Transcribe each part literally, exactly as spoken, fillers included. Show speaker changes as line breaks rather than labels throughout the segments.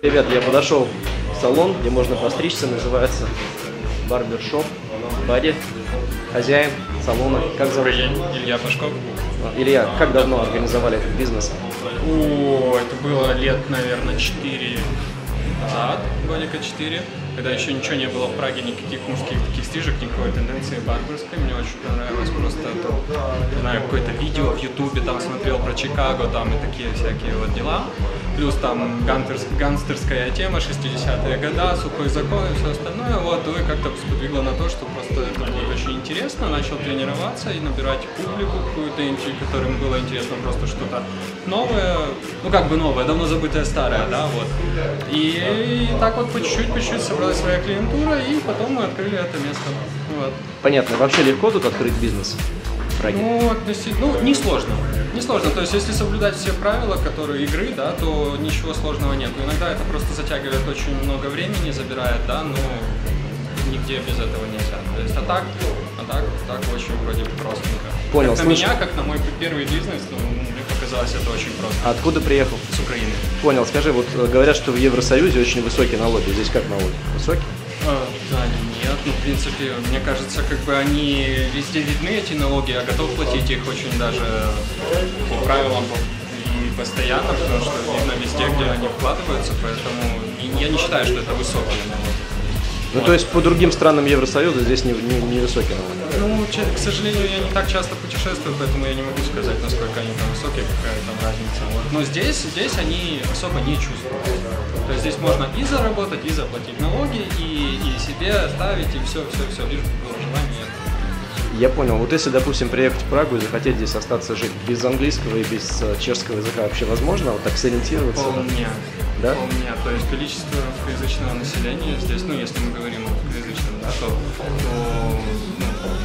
Ребят, я подошел в салон, где можно постричься, называется Барбершоп. Бади, хозяин салона, как зовут?
Илья Пашков.
Илья, как давно организовали этот бизнес?
О, это было лет, наверное, четыре назад, годика четыре, когда еще ничего не было в Праге, никаких мужских таких стрижек, никакой тенденции барберской. Мне очень понравилось просто это, не знаю, какое-то видео в Ютубе там смотрел про Чикаго, там и такие всякие вот дела. Плюс там гангстерс, гангстерская тема, шестидесятые года, сухой закон и все остальное. Вот, и как-то сподвигло на то, что просто это будет очень интересно. Начал тренироваться и набирать публику какую-то, которым было интересно просто что-то новое, ну как бы новое, давно забытое старое, да, вот. И, и так вот по чуть-чуть, по чуть-чуть собралась своя клиентура, и потом мы открыли это место. Вот.
Понятно. Вообще легко тут открыть бизнес в Праге?
Ну, относительно, ну, не сложно. Не сложно, то есть если соблюдать все правила, которые игры, да, то ничего сложного нет. Иногда это просто затягивает очень много времени, забирает, да, но нигде без этого нельзя. То есть, а так, а так, так очень вроде простенько.
Понял.
Как на меня, как на мой первый бизнес, ну, мне показалось это очень просто.
А откуда приехал?
С Украины.
Понял. Скажи, вот говорят, что в Евросоюзе очень высокие налоги. Здесь как налоги? Высокие?
А, да, нет, ну, в принципе, мне кажется, как бы они везде видны, эти налоги, я готов платить их очень даже по правилам и постоянно, потому что видно везде, где они вкладываются, поэтому я не считаю, что это высокие налоги.
Ну, вот. То есть по другим странам Евросоюза здесь не, не, не высокие налоги?
Ну, к сожалению, я не так часто путешествую, поэтому я не могу сказать, насколько они там высокие, какая там разница. Вот. Но здесь, здесь они особо не чувствуют. То есть здесь можно и заработать, и заплатить налоги, и, и себе оставить, и все, все, все, лишь бы было желание.
Я понял. Вот если, допустим, приехать в Прагу и захотеть здесь остаться жить, без английского и без чешского языка вообще возможно вот так сориентироваться?
Вполне.
Да?
Вполне. То есть количество русскоязычного населения здесь, ну, если мы говорим о русскоязычном, да, то, то ну,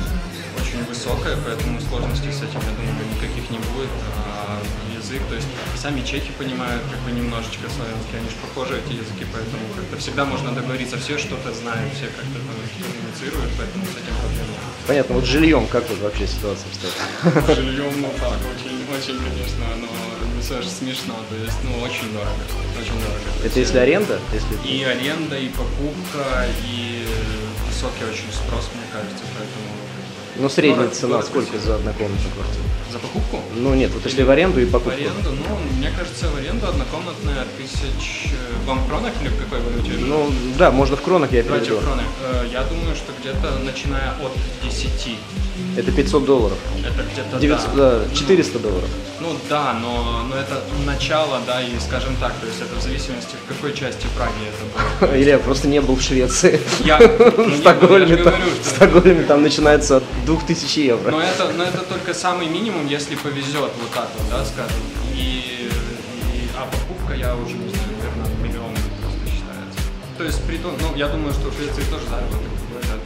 очень высокое, поэтому сложностей с этим, я думаю, никаких не будет. А язык, то есть сами чехи понимают как бы немножечко славянский, они же похожи, эти языки, поэтому как-то всегда можно договориться, все что-то знают, все как-то там коммуницируют, поэтому с этим проблем нет.
Понятно. Вот с жильем как вот вообще ситуация обстоит?
С жильем, ну так, очень, очень, конечно, но ну, все же смешно, то есть, ну, очень дорого, очень дорого.
Это если аренда? Если...
И аренда, и покупка, и высокий очень спрос, мне кажется, поэтому...
Ну, средняя
Дорого,
цена
дорого
сколько за однокомнатную квартиру?
За покупку?
Ну нет, вот если в аренду и покупку.
В аренду, ну, мне кажется, в аренду однокомнатная тысяч... Вам в кронах или в какой валюте?
Ну, да, можно в кронах, я
Давайте
переведу.
в кроны. Я думаю, что где-то начиная от десяти.
Это пятьсот долларов.
Это где-то,
девятьсот,
да.
да, четыреста долларов.
Ну да, но, но это начало, да, и скажем так, то есть это в зависимости, в какой части Праги это было.
Или я просто не был в Швеции.
Я,
в Стокгольме, там,
говорю,
в Стокгольме там начинается от двух тысяч евро.
Но это, но это только самый минимум, если повезет, вот так вот, да, скажем. И, и, а покупка, я уже не знаю, наверное, миллион просто считается. То есть, при том, ну, я думаю, что в Швеции тоже заработок говорят.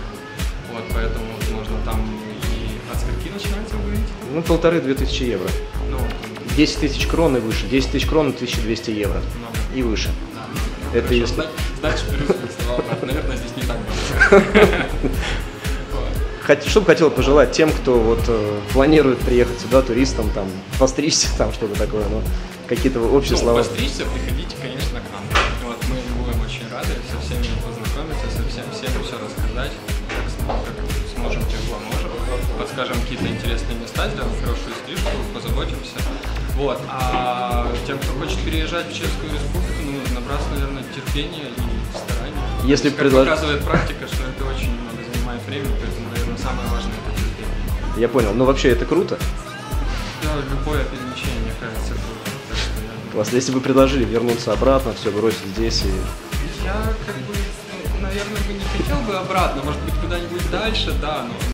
Вот, поэтому можно там и от скольки начинается, вы говорите?
Ну, полторы-две тысячи евро.
Ну,
десять тысяч крон и выше. десять тысяч крон — тысяча двести евро.
много.
И выше.
Да.
Это
Хорошо,
если...
Дальше переслал, наверное, здесь не так будет.
Хот... Что бы хотел пожелать тем, кто вот э, планирует приехать сюда туристом, там, постричься, там, что-то такое, ну, какие-то общие
Ну,
слова.
постричься, приходите, конечно, к нам. Вот, мы будем очень рады со всеми познакомиться, со всем, всем все рассказать, как сможем, тем поможем, подскажем какие-то интересные места, сделаем хорошую стрижку, позаботимся. Вот, а тем, кто хочет переезжать в Чешскую Республику, ну, набраться, наверное, терпения и старания.
Если
как
предлож...
показывает практика, что это очень много занимает времени, поэтому, наверное, самое важное это терпение.
Я понял. Ну, вообще, это круто.
Да, любое перемещение, мне кажется, круто. Так что я...
Класс. Если бы предложили вернуться обратно, все бросить здесь и...
Я, как бы, наверное, бы не хотел бы обратно, может быть, куда-нибудь дальше, да, но...